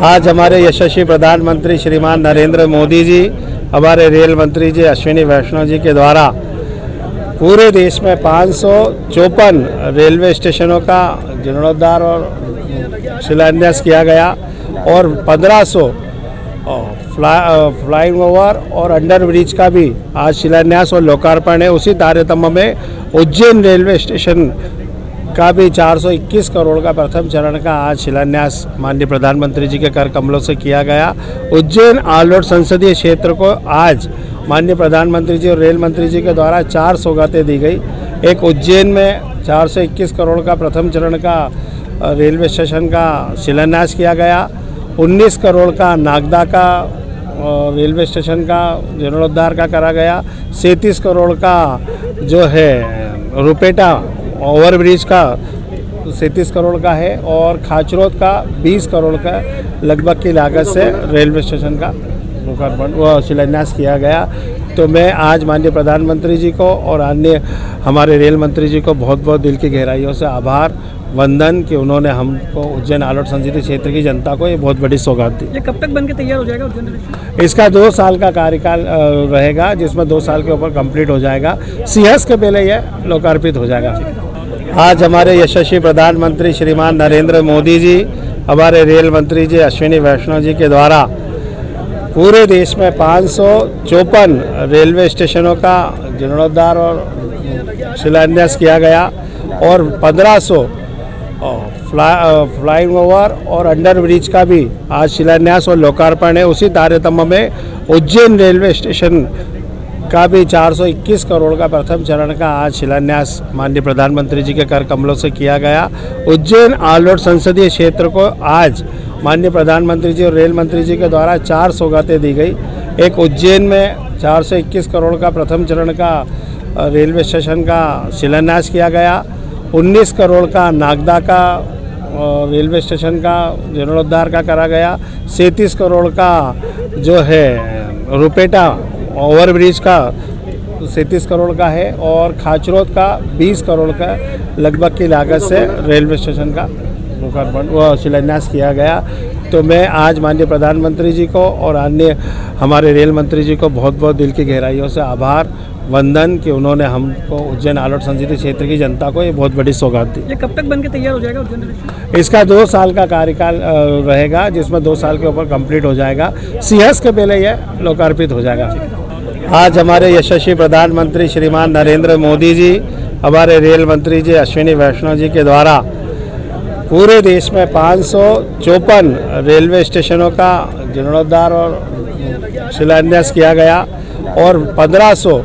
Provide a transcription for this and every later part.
आज हमारे यशस्वी प्रधानमंत्री श्रीमान नरेंद्र मोदी जी, हमारे रेल मंत्री जी अश्विनी वैष्णव जी के द्वारा पूरे देश में 554 रेलवे स्टेशनों का जीर्णोद्धार और शिलान्यास किया गया और 1500 फ्लाइंग ओवर और अंडर ब्रिज का भी आज शिलान्यास और लोकार्पण है। उसी तारतम्य में उज्जैन रेलवे स्टेशन का भी 421 करोड़ का प्रथम चरण का आज शिलान्यास माननीय प्रधानमंत्री जी के कर कमलों से किया गया। उज्जैन आलोट संसदीय क्षेत्र को आज माननीय प्रधानमंत्री जी और रेल मंत्री जी के द्वारा 4 सौगातें दी गई। एक उज्जैन में 421 करोड़ का प्रथम चरण का रेलवे स्टेशन का शिलान्यास किया गया। 19 करोड़ का नागदा का रेलवे स्टेशन का जीर्णोद्धार का करा गया। 37 करोड़ का जो है रुपेटा ओवरब्रिज का 37 करोड़ का है और खाचरोद का 20 करोड़ का लगभग की लागत से रेलवे स्टेशन का लोकार्पण व शिलान्यास किया गया। तो मैं आज माननीय प्रधानमंत्री जी को और अन्य हमारे रेल मंत्री जी को बहुत बहुत दिल की गहराइयों से आभार वंदन कि उन्होंने हमको उज्जैन आलोट संसदीय क्षेत्र की जनता को ये बहुत बड़ी सौगात दी। ये कब तक बनके तैयार हो जाएगा उज्जैन? इसका 2 साल का कार्यकाल रहेगा, जिसमें 2 साल के ऊपर कंप्लीट हो जाएगा। सिंहस्थ के पहले यह लोकार्पित हो जाएगा। आज हमारे यशस्वी प्रधानमंत्री श्रीमान नरेंद्र मोदी जी, हमारे रेल मंत्री जी अश्विनी वैष्णव जी के द्वारा पूरे देश में 554 रेलवे स्टेशनों का जीर्णोद्धार और शिलान्यास किया गया और 1500 फ्लाइंग ओवर और अंडर ब्रिज का भी आज शिलान्यास और लोकार्पण है। उसी तारतम्य में उज्जैन रेलवे स्टेशन का भी 421 करोड़ का प्रथम चरण का आज शिलान्यास माननीय प्रधानमंत्री जी के कर कमलों से किया गया। उज्जैन आलोट संसदीय क्षेत्र को आज माननीय प्रधानमंत्री जी और रेल मंत्री जी के द्वारा 4 सौगातें दी गई। एक उज्जैन में 421 करोड़ का प्रथम चरण का रेलवे स्टेशन का शिलान्यास किया गया। 19 करोड़ का नागदा का रेलवे स्टेशन का जीर्णोद्धार का करा गया। 37 करोड़ का जो है रुपेटा ओवरब्रिज का 37 करोड़ का है और खाचरोद का 20 करोड़ का लगभग की लागत से रेलवे स्टेशन का लोकार्पण व शिलान्यास किया गया। तो मैं आज माननीय प्रधानमंत्री जी को और अन्य हमारे रेल मंत्री जी को बहुत बहुत दिल की गहराइयों से आभार वंदन कि उन्होंने हमको उज्जैन आलोट संसदीय क्षेत्र की जनता को ये बहुत बड़ी सौगात दी। ये कब तक बनके तैयार हो जाएगा उज्जैन? इसका 2 साल का कार्यकाल रहेगा, जिसमें 2 साल के ऊपर कंप्लीट हो जाएगा। सिंहस्थ के पहले यह लोकार्पित हो जाएगा। आज हमारे यशस्वी प्रधानमंत्री श्रीमान नरेंद्र मोदी जी, हमारे रेल मंत्री जी अश्विनी वैष्णव जी के द्वारा पूरे देश में 554 रेलवे स्टेशनों का जीर्णोद्धार और शिलान्यास किया गया और 1500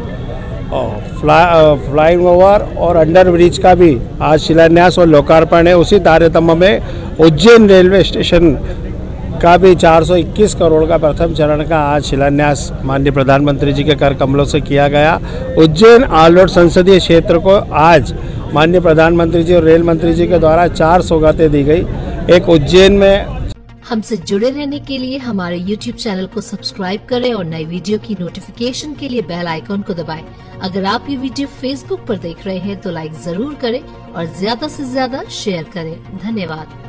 फ्लाइंग ओवर और अंडर ब्रिज का भी आज शिलान्यास और लोकार्पण है। उसी तारतम्य में उज्जैन रेलवे स्टेशन का भी 421 करोड़ का प्रथम चरण का आज शिलान्यास माननीय प्रधानमंत्री जी के कर कमलों से किया गया। उज्जैन आलोट संसदीय क्षेत्र को आज माननीय प्रधानमंत्री जी और रेल मंत्री जी के द्वारा 4 सौगातें दी गई। एक उज्जैन में हमसे जुड़े रहने के लिए हमारे YouTube चैनल को सब्सक्राइब करें और नई वीडियो की नोटिफिकेशन के लिए बेल आइकॉन को दबाएं। अगर आप ये वीडियो Facebook पर देख रहे हैं तो लाइक जरूर करें और ज्यादा से ज्यादा शेयर करें। धन्यवाद।